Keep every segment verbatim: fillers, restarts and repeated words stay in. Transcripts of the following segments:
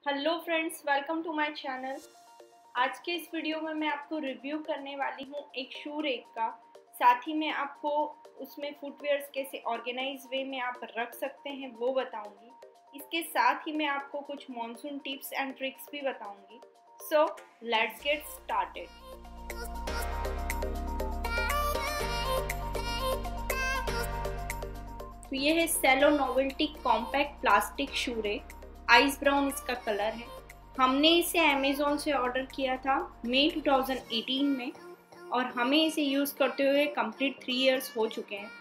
Hello friends, welcome to my channel. आज के इस वीडियो में मैं आपको रिव्यू करने वाली हूँ एक शू रैक का। साथ ही मैं आपको उसमें फुटवेयर्स कैसे ऑर्गेनाइज वे में आप रख सकते हैं वो बताऊंगी। इसके साथ ही मैं आपको कुछ मॉनसून टिप्स एंड ट्रिक्स भी बताऊंगी। So let's get started. तो ये है Cello novelty compact plastic shoe rack. Ice brown इसका कलर है। हमने इसे अमेज़ॉन से ऑर्डर किया था मई टू थाउज़ेंड एटीन में और हमें इसे यूज़ करते हुए कंप्लीट थ्री इयर्स हो चुके हैं।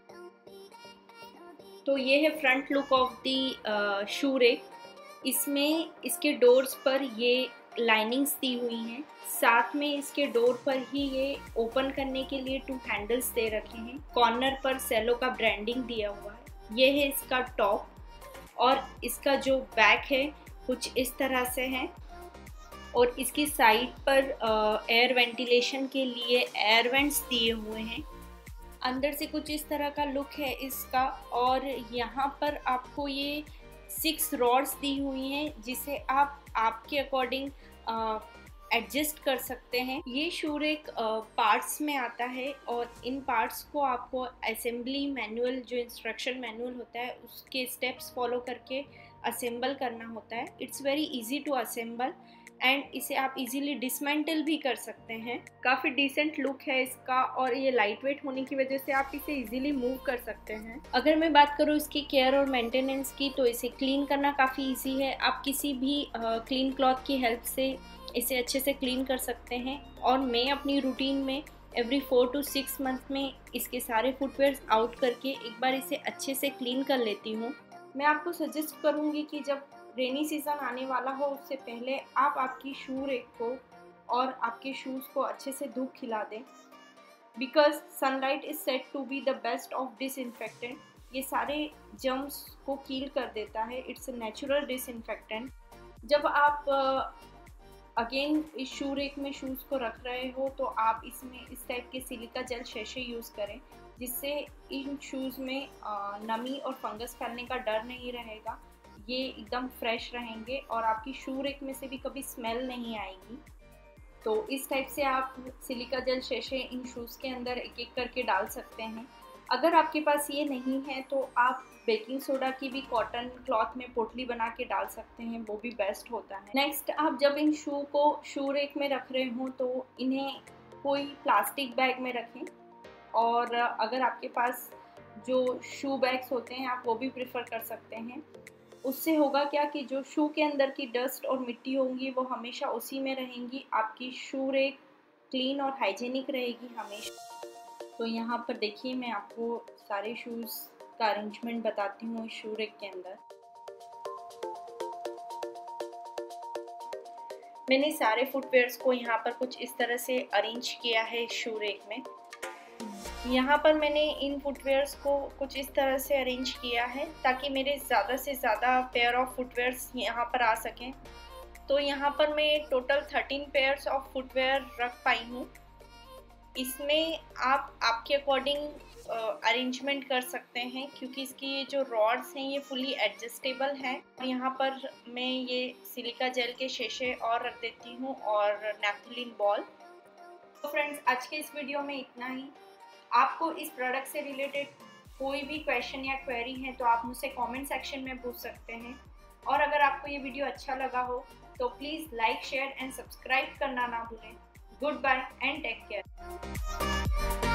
तो ये है front look of the shoe rack. इसमें इसके डोर्स पर ये लाइनिंग्स दी हुई हैं। साथ में इसके डोर पर ही ये ओपन करने के लिए टू हैंडल्स दे रखे हैं। कॉर्नर पर सेलो का ब्रांडिंग दिया हुआ है। ये है इसका टॉप और इसका जो बैक है कुछ इस तरह से है और इसकी साइड पर एयर वेंटिलेशन के लिए एयर वेंट्स दिए हुए हैं। अंदर से कुछ इस तरह का लुक है इसका और यहाँ पर आपको ये सिक्स रॉड्स दी हुई हैं जिसे आप आपके अकॉर्डिंग एडजस्ट कर सकते हैं। ये शू रैक पार्ट्स में आता है और इन पार्ट्स को आपको असेंबली मैनुअल जो इंस्ट्रक्शन मैनुअल होता है उसके स्टेप्स फॉलो करके असेंबल करना होता है। It's very easy to assemble and इसे आप इजीली डिसमेंटल भी कर सकते हैं। काफ़ी डिसेंट लुक है इसका और ये लाइट वेट होने की वजह से आप इसे इजीली मूव कर सकते हैं। अगर मैं बात करूँ इसकी केयर और मेंटेनेंस की तो इसे क्लीन करना काफ़ी इजी है। आप किसी भी क्लीन क्लॉथ की हेल्प से इसे अच्छे से क्लीन कर सकते हैं और मैं अपनी रूटीन में every four to six month में इसके सारे फुटवेयर्स आउट करके एक बार इसे अच्छे से क्लीन कर लेती हूँ। मैं आपको सजेस्ट करूँगी कि जब रेनी सीज़न आने वाला हो उससे पहले आप आपकी शू रैक को और आपके शूज़ को अच्छे से धूप खिला दें, because sunlight is said to be the best of disinfectant. ये सारे जर्म्स को कील कर देता है। It's a natural disinfectant. जब आप अगेन इस शू रैक में शूज़ को रख रहे हो तो आप इसमें इस टाइप के सिलिका जेल शैशे यूज़ करें जिससे इन शूज़ में नमी और फंगस फैलने का डर नहीं रहेगा। ये एकदम फ्रेश रहेंगे और आपकी शू रैक में से भी कभी स्मेल नहीं आएगी। तो इस टाइप से आप silica gel sachet in shoes के अंदर एक एक करके डाल सकते हैं। अगर आपके पास ये नहीं है तो आप बेकिंग सोडा की भी कॉटन क्लॉथ में पोटली बना के डाल सकते हैं, वो भी बेस्ट होता है। नेक्स्ट, आप जब इन शू को शू रैक में रख रहे हो तो इन्हें कोई प्लास्टिक बैग में रखें और अगर आपके पास जो शू बैग्स होते हैं आप वो भी प्रेफर कर सकते हैं। उससे होगा क्या कि जो शू के अंदर की डस्ट और मिट्टी होंगी वो हमेशा उसी में रहेंगी। आपकी शू रैक क्लीन और हाइजीनिक रहेगी हमेशा। तो यहाँ पर देखिए मैं आपको सारे शूज़ का अरेंजमेंट बताती हूँ इस शू रैक के अंदर। मैंने सारे फुटवेयर्स को यहाँ पर कुछ इस तरह से अरेंज किया है शू रैक में। यहाँ पर मैंने इन फुटवेयर्स को कुछ इस तरह से अरेंज किया है ताकि मेरे ज़्यादा से ज़्यादा पेयर ऑफ फुटवेयर्स यहाँ पर आ सकें। तो यहाँ पर मैं total thirteen pairs of footwear रख पाई हूँ। इसमें आप आपके अकॉर्डिंग अरेंजमेंट कर सकते हैं क्योंकि इसकी ये जो रॉड्स हैं ये फुली एडजस्टेबल हैं। यहाँ पर मैं ये सिलिका जेल के शेशे और रख देती हूँ और नैप्थलीन बॉल। तो फ्रेंड्स, आज के इस वीडियो में इतना ही। आपको इस प्रोडक्ट से रिलेटेड कोई भी क्वेश्चन या क्वेरी है तो आप मुझसे कमेंट सेक्शन में पूछ सकते हैं। और अगर आपको ये वीडियो अच्छा लगा हो तो please like, share and subscribe करना ना भूलें। Good bye and take care.